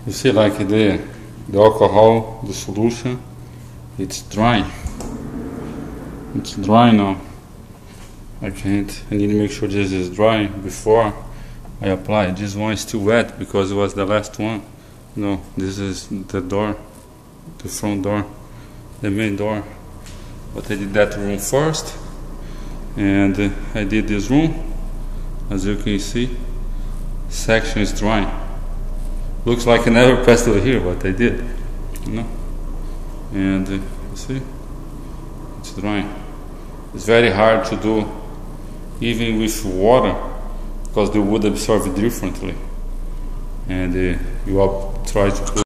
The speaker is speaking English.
You see, like the alcohol, the solution, it's dry. It's dry now. I need to make sure this is dry before I apply. This one is still wet because it was the last one. No, this is the door, the front door, the main door. But I did that room first, and I did this room. As you can see, section is dry. Looks like I never passed over here, but I did, you know. And you see, it's dry. It's very hard to do, even with water, because the wood absorbs differently. And you try to put